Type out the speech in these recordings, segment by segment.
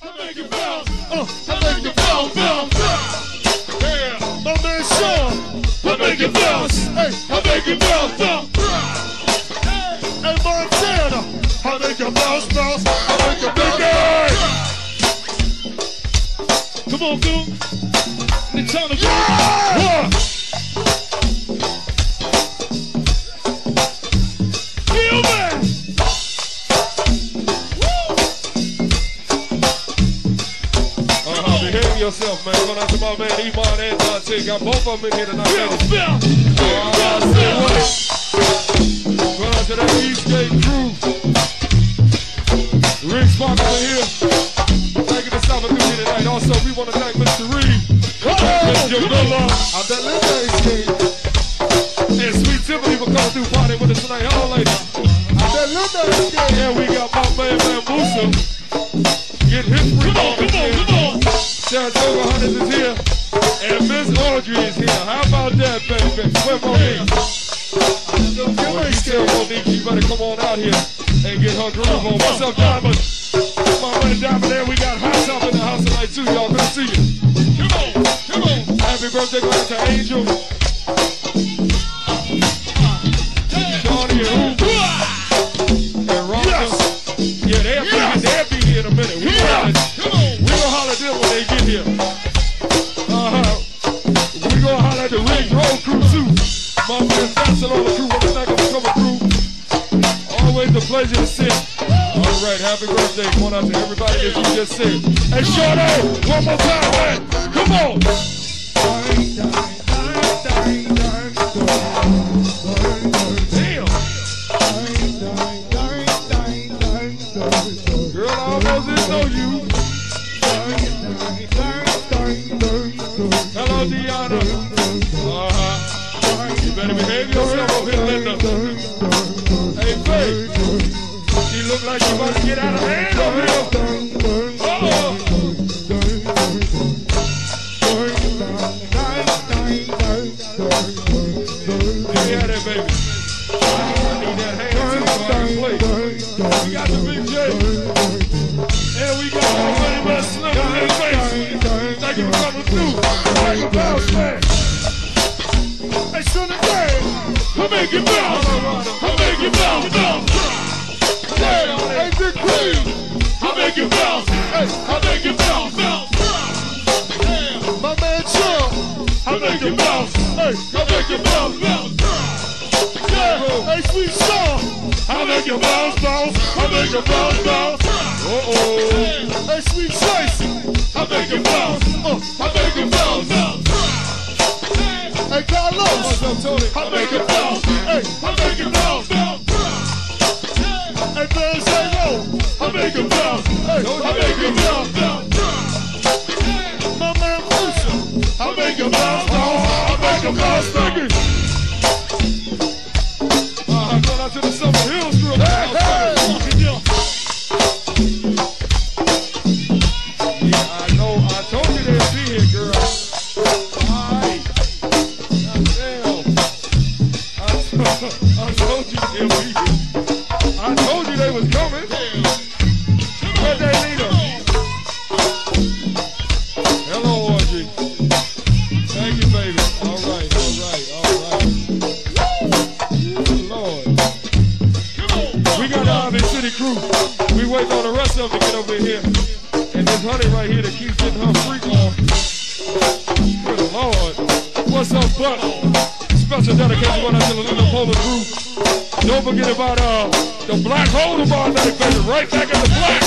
I make you bounce. I make you bounce, bounce. Yeah, my man Sean. I make you bounce. Hey, I make you bounce, bounce. Hey, Montana. I make you bounce, bounce. I make you bounce. Come on, dude. It's time to go. Yeah. Feel man. Behave yourself, man. Going out to my man Iman and Dante. Got both of them in here tonight. Going out to that Eastgate crew. Rick Sparkle in here. Thank you for stopping through here tonight. Also, we want to thank Mr. Reed. Mr. Miller. I'm that little Eastgate. And Sweet Tiffany for coming through party with us tonight. Hello, ladies. I'm that little Eastgate. And we got my man Bambusa. Get his free on. Come on. Saratoga Hunters is here, and Miss Audrey is here. How about that, baby? Where Monique? Well, you tell Monique you better come on out here and get her groove on. What's up, Diamond? My man Diamond there. We got Hot Top in the house tonight, too, y'all. Good to see you. Come on. Happy birthday going out to Angel. Shawnee and Rhonda. Yeah, they'll be here in a minute. We're gonna holler at them when they get here. We gonna holler at the Ridge Road crew too. My man Barcelona crew, wanna thank them for coming through. Always a pleasure to see. Alright, happy birthday going out to everybody that you just said. Hey Shorty, one more time, man. Come on. Damn. Girl, I almost didn't know you. Hello, Deanna. You better behave yourself over here, Linda. Hey, Faye. She look like you about to get out of hand over here. Give me that, baby. I need that hand too so I can play. We got the Big J. And we got my money man Slim in his face. Thank you for coming through. Thank you, bounce, man. Hey, son of day. I make you bounce. I make you bounce, bounce. Yeah, hey, Big Queen. I make you bounce. Hey, I make you bounce, bounce. My man Chill. I make you bounce. Hey, I make you bounce, bounce. Yeah, hey, Sweet Song. I make you bounce, bounce. I make you bounce, bounce. Hey, Sweet Tracy. I make you bounce. I make you bounce, bounce. Hey, Carlos. I make you bounce. Hey, I make you bounce, bounce. Hey, Ben Zero. I make you bounce. Hey, I make you bounce, bounce. My man Fuchsia. I make you bounce, bounce. I make you bounce, bounce. Going out to the Summer Hills group. Hey. Yeah, I know. I told you they'd be here, girl. Alright. Damn. I told you they'd be here. I told you they was coming. Where'd they lead us? Hello, Audrey. Thank you, baby. Alright. Lord. We got the Harvey City crew. We waiting on the rest of them to get over here. And this honey right here that keeps getting her freak on. Good Lord. What's up, Buck? Special dedication going out to the Little Polar crew. Don't forget about the Black Hole tomorrow night, baby. Right back at the Black.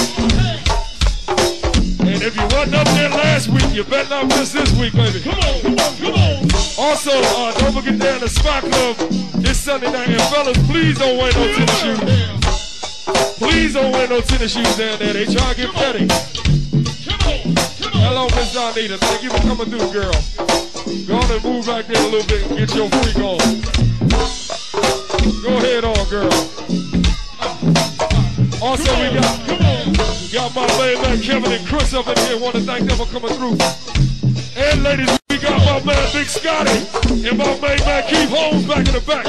And if you wasn't up there last week, you better not miss this week, baby. Come on. Also, don't forget down the Spot Club this Sunday night. And fellas, please don't wear no tennis shoes. Please don't wear no tennis shoes down there. They try to get petty. Hello, Miss Donita. Thank you for coming through, girl. Go on and move back there a little bit and get your freak on. Go ahead on, girl. Also, we got my main man Kevin and Chris up in here. Want to thank them for coming through. And ladies, we got my man Big Scotty and my main man Keith Holmes back in the back.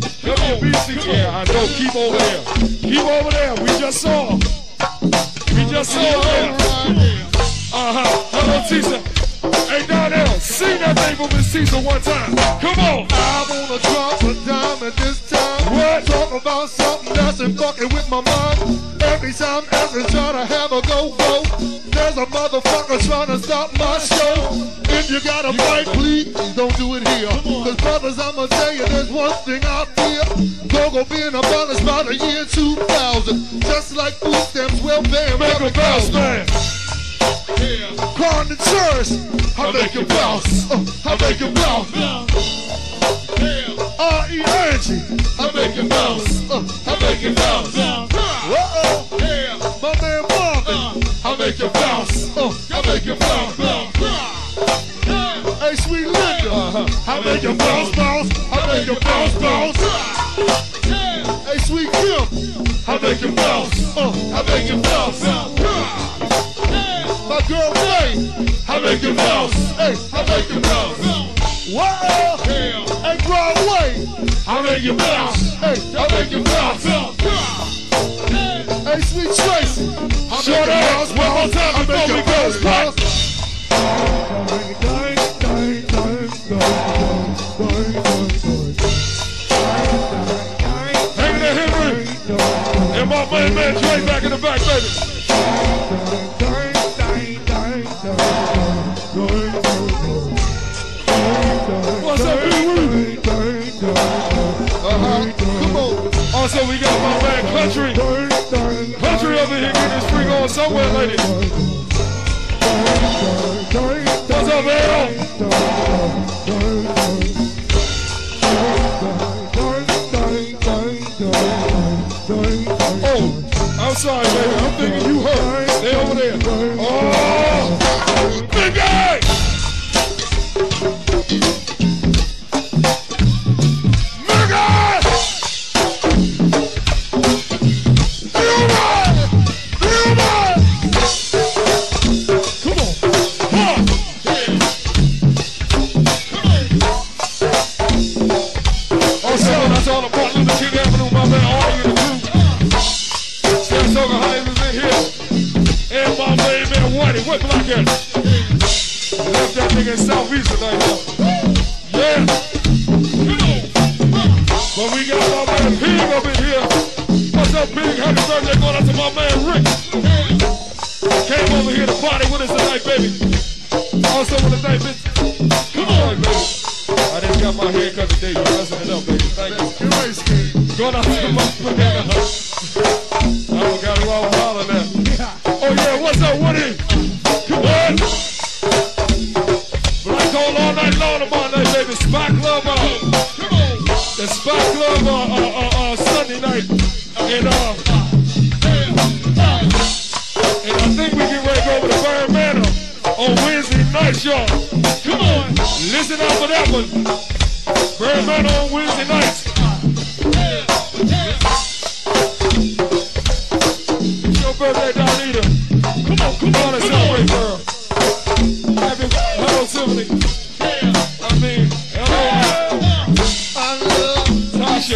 WBC, yeah, I know. Keep over there. We just saw him. Just so hello, Tisa. Hey, Donnell, sing that thing for Miss Tisa one time. Come on. I wanna drop a dime at this time. What? Talk about something that's in fucking with my mind. Every time Ezra try to have a go-go, there's a motherfucker trying to stop my show. If you got a fight, please don't do it here. Cause brothers, I'ma tell you, there's one thing I fear. Go being abolished by the year 2000. Just like food stamps, welfare, and Make a bounce, man. Call the church, I make you bounce. I make you bounce. R.E. Energy, I make you bounce. I make you bounce. Uh-oh, my man Marvin, I make you bounce. I make you bounce. Hey, sweet Linda, I make you bounce, bounce. I make you bounce, bounce. Hey, sweet Kim, I make you bounce. I make you bounce. My girl Faye, I make you bounce. Hey, I make you bounce. Whoa! Hey, Broadway, I make you bounce. Hey, I make you bounce. Hey, sweet Tracy, Short ass, one more time before we go. Hanging there, Henry. And my man Dre back in the back, baby. What's up, Pee-wee? Come on. Also, we got my man Country. Country over here getting his freak on somewhere, ladies. What's up, man? Oh, I'm sorry, baby. I'm thinking you hurt. Stay over there. Oh, big guy! What black at? Left that nigga in Southeast tonight, huh? Yeah. But we got my man Pig up in here. What's up, Pig? Happy birthday going out to my man Rick. Came over here to party with us tonight, baby. Also want to thank bitch. Come on, baby. I just got my haircut today. You're messing it up, baby. Thank you. Going out to my man. I forgot who I was hollering at. Oh yeah, what's up, Woody? Come on. Black hole all night long tomorrow night, baby. Spot Club, the Spot Club Sunday night. And I think we get ready to go over to Burn Manor on Wednesday nights, y'all. Come on. Listen out for that one. Burn Manor on Wednesday nights. It's your birthday, Donita. Come on and celebrate, girl. Happy, hello, Symphony. I mean, hello, Tasha.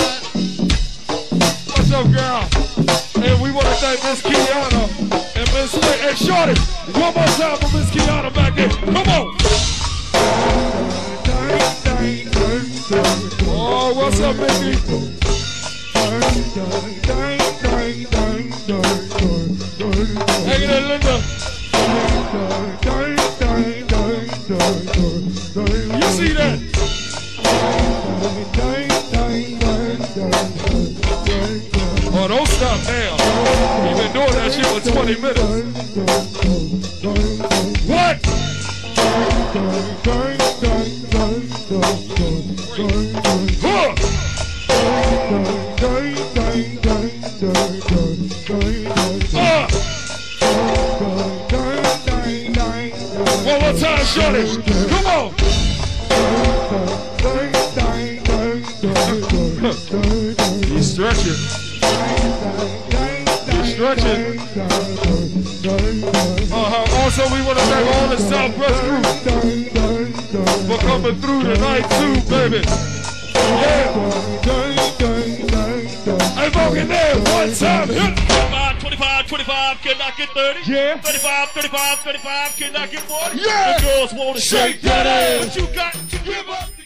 What's up, girl? And we want to thank Miss Kiana and Miss Slay. Hey, Shorty, one more time for Miss Kiana back there. Come on. Oh, what's up, Mickey? Hang it in, Linda. You see that? Oh, don't stop now. You've been doing that shit for 20 minutes. What? Huh. One more time, shorty. Come on. You stretching. You stretching. Also, we want to thank all the Southwest group for coming through tonight too, baby. Yeah. Hey, Vogue in there, one time. 25, 35, can I get 30? Yeah. 35, 35, 35, can I get 40? Yeah. The girls wanna Shake that ass. but you got to give up.